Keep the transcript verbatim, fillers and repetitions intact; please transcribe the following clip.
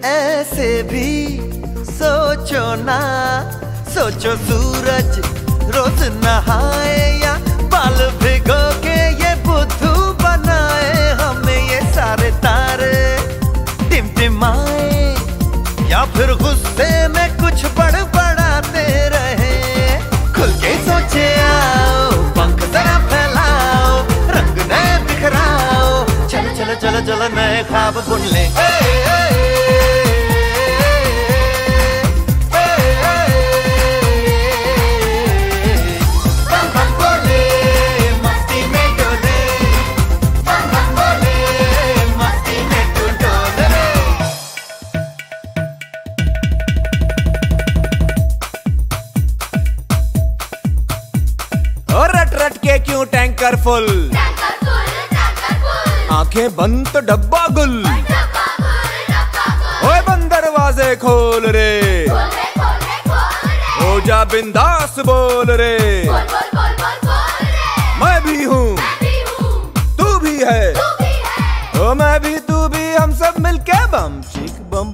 ऐसे भी सोचो ना, सोचो सूरज रोज नहाए या बाल भिगो के ये बुद्धू बनाए, हमें ये सारे तारे टिमटिमाए या फिर गुस्से में कुछ बड़बड़ाते रहे। खुल के सोचे आओ, पंख जरा फैलाओ, रंग नए बिखराओ, चलो चलो चलो चलो नए ख्वाब बुन ले। रट रट के क्यों टैंकर फुल, आंखें बंद तो डब्बा गुल, ओए बंद दरवाजे खोल रे, हो जा बिंदास बोल रे, मैं भी हूँ तू भी है, ओ मैं भी तू भी, हम सब मिलके बम चिक बम